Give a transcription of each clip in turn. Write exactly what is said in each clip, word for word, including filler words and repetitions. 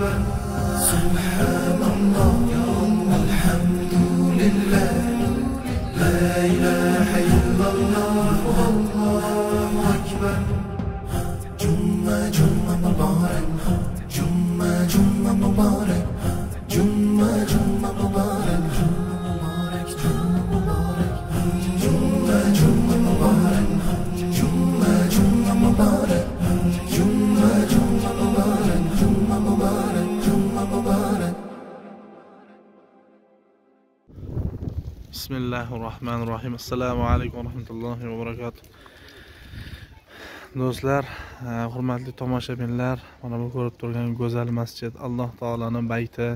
أكبر سبحان الله الحمد لله لا إله إلا الله والله أكبر جمعة جمعة مبارك جمعة جمعة مبارك جمعة جمعة مبارك جمعة مبارك جمعة جمعة مبارك جمعة جمعة مبارك جمعة جمعة مبارك جمعة مبارك جمعة مبارك بسم الله الرحمن الرحيم. Assalomu alaykum va rahmatullohi va barakatuh. Do'stlar, hurmatli tomoshabinlar, mana bu ko'rib turgan go'zal masjid Alloh taolaning bayti.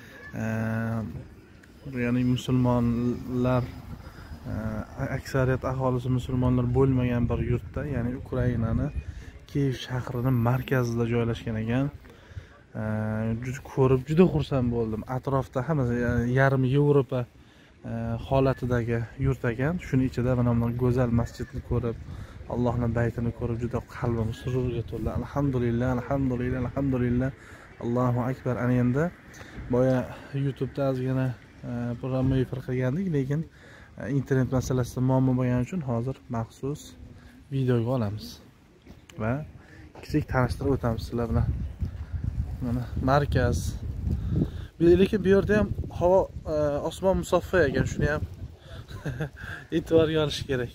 Ya'ni musulmonlar, aksariyat aholisi musulmonlar bo'lmagan bir yurtda, ya'ni Ukrainani Kiyev shahrining markazida joylashgan ekan. Juda ko'rib juda xursand bo'ldim. Atrofda hamma yarim Yevropa holatidagi yurt ekan. Shuning ichida mana bunday go'zal masjidni ko'rib, Allohning baytini ko'rib juda qalbim sururga to'ldi. Alhamdulillah, alhamdulillah, alhamdulillah. Allohu akbar. Ana endi boya YouTube'da ozgina programma efir qilgandik, lekin internet masalasida muammo bo'lgani uchun hozir maxsus videoga olamiz va kichik tanishtirib o'tamiz sizlar bilan. Mana markaz. Lekin bu yerda ham havo, osmon musaffo ekan, shuni ham e'tiborga olish kerak.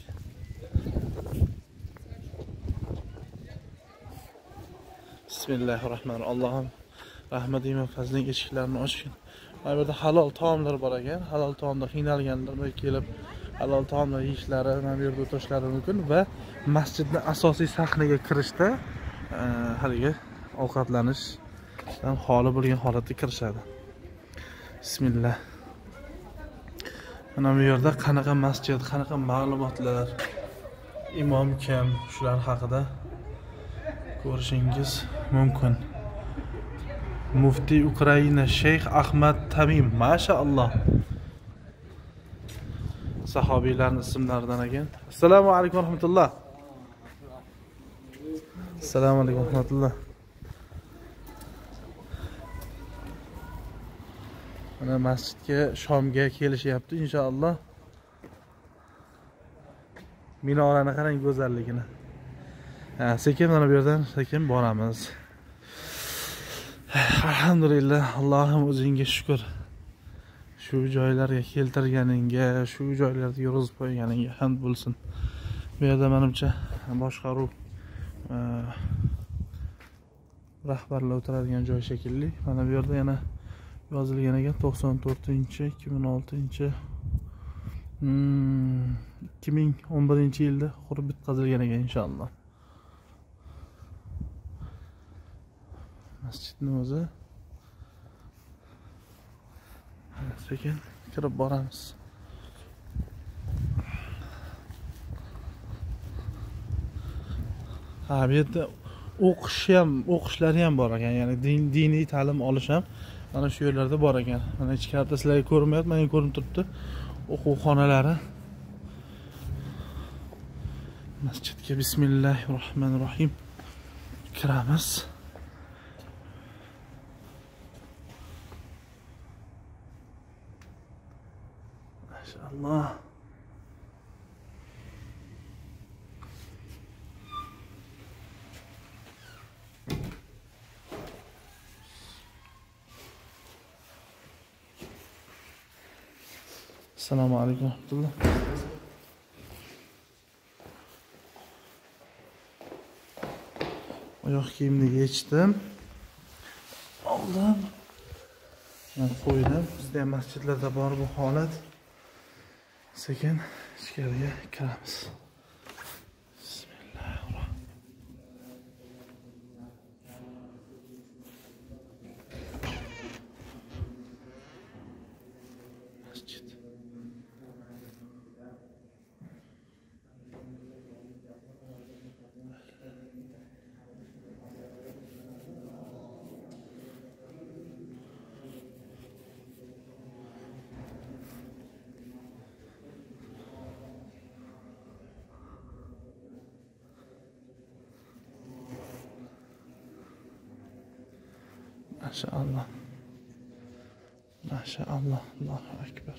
Bismillahirrohmanirrohim. Allohim rahmating va fazling eshiklarini ochgin. Mana bu yerda halol taomlar bor ekan. Halol taomda qiynalganlar kelib halol taomlar yeyishlari, mana bu yerda o'tishlari mumkin va masjidning asosiy sahniga kirishda haligi ovqatlanishdan xoli bo'lgan holatda kirishadi. Bismillah. Mana bu yerda qanaqa masjid, qanaqa ma'lumotlar, imom kim, shular haqida ko'rishingiz mumkin. Muftiy Ukraina Sheyx Ahmad Tamim, mashaalloh. Sahobiylarning ismlaridan ekan. Assalomu alaykum va rahmatulloh. Assalomu alaykum va rahmatulloh. Mana masjidga shomga kelishyapti inshaalloh. Minorani qarang go'zalligini. Ha, sekin mana bu yerdan sekin boramiz. Alhamdulillah, Allohim o'zingga shukr. Shu joylarga keltirganingga, shu joylarda yurg'izib qo'yganingga hamd bo'lsin. Bu yerda menimcha boshqaruv rahbarlar o'tiradigan joy shekilli. Mana bu yerda yana yozilgan ekan to'qson to'rtinchi ikki ming oltinchi hmm ikki ming o'n birinchi yilda qurib bitkazilgan ekan inshaalloh. Masjidning o'zi. Sekin kirib boramiz. Ha, bu yerda o'qish ham, o'qishlari ham bor ekan, ya'ni din, diniy ta'lim olish ham mana shu yerlarda bor ekan. Mana ichkarida sizlarga ko'rinmayapti, menga ko'rinib turibdi. O'quv xonalari. Masjidga bismillahirrohmanirrohim kiramiz. Maşallah. Assalomu alaykum va rahmatulloh. Oyoq kiyimni yechdim. Oldim. Men qo'ydim. Bizda ham masjidlarda bor bu holat. Sekin ichkariga kiramiz. Masjid. Maşallah. Maşallah. Allahu akbar.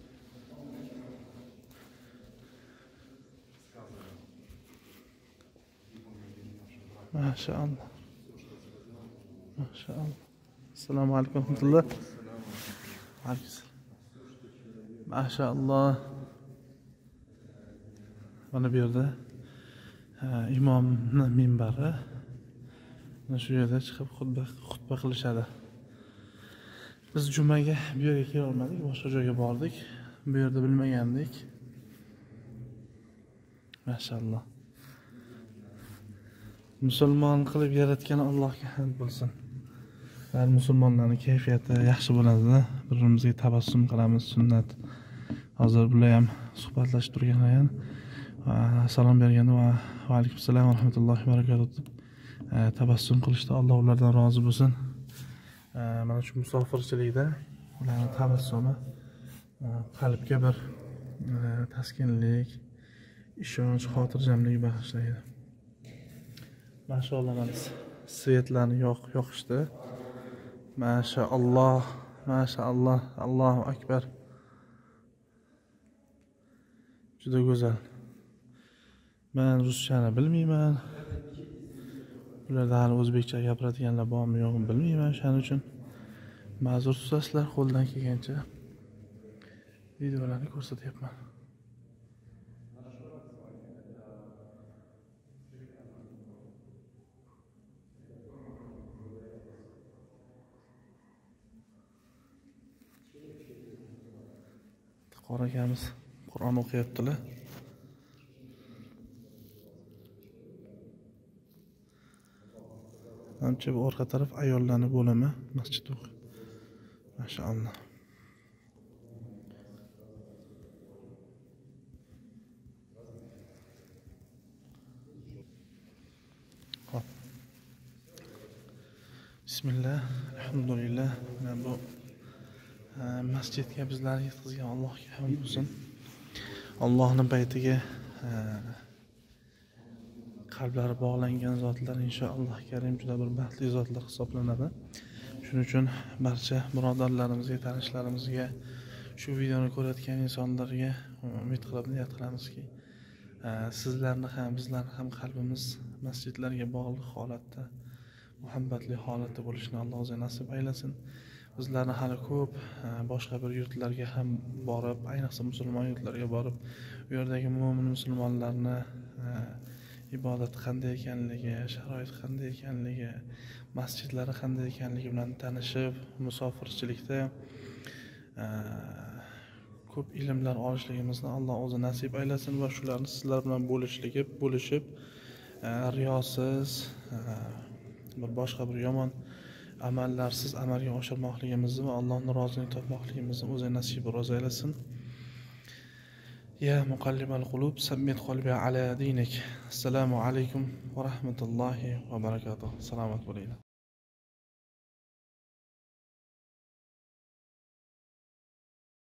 Maşallah. Maşallah. Assalomu alaykum va rahmatulloh. Maşallah. Mana bu yerda imomning minbari. Mana shu yerda chiqib xutba xutba qilishadi. Biz jumaga bu yerga kela olmadik, boshqa joyga bordik. Bu yerda bilmagandik. Maşallah. Musulmon qilib yaratgan Allohga hamd bo'lsin. Har musulmonlarning kayfiyati yaxshi bo'ladi. Bir-birimizga tabassum qilamiz, sunnat. Hozir bular ham suhbatlashib turganlar ham salom berganda va alaykum assalom va rahmatullohi va barakatuh deb tabassum qilishdi. Alloh ulardan rozi bo'lsin. Mana shu musofirchilikda ularning tabassumi qalbga bir taskinlik, ishonch, xotirjamlik bag'ishlaydi. Maşallah, mana svetlarni yoq yoqishdi. Maşallah, maşallah, Allohu akbar. Juda go'zal. Men ruschani bilmayman. Bularda hali o'zbekcha gapiradiganlar bormi yo'qmi bilmayman. Shuning uchun ma'zur tutasizlar, qo'ldan kelgancha videolarni ko'rsatyapman. Qora akamiz Qur'on o'qiyaptilar. Ancha bu orqa taraf ayollarning bo'limi, masjid o'qi. Maşallah. Hop. Bismillah, alhamdulillah. Men bu masjidga bizlarni yetkazgan Allohga hamd bo'lsin. Allohning baytiga qalblari bog'langan zotlar inshaalloh karim juda bir baxtli zotlar hisoblanadi. Shuning uchun barcha birodarlarimizga, tanishlarimizga, shu videoni ko'rayotgan insonlarga umid qilib niyat qilamizki, sizlarni ham, bizlarni ham qalbimiz masjidlarga bog'liq holatda, muhabbatli holatda bo'lishni Alloh o'zi nasib aylasin. Bizlarni hali ko'p boshqa bir yurtlarga ham borib, ayniqsa musulmon yurtlarga borib, u yerdagi mo'min musulmonlarni ibodati qanday ekanligi, sharoit qanday ekanligi, masjidlari qanday ekanligi bilan tanishib, musofirchilikda ko'p ilmlar olishligimizni Alloh o'zi nasib aylasin va shularni sizlar bilan bo'lishlik, bo'lishib, riyosiz, bir boshqa bir yomon amallarsiz amalga oshirmoqligimizni va Allohning roziligini topmoqligimizni o'zi nasib rozi aylasin. Ya muqallibal qulub, sabbit qalbi ala dinik. Assalomu alaykum va rahmatullohi va barakatuh. Salomat bo'linglar.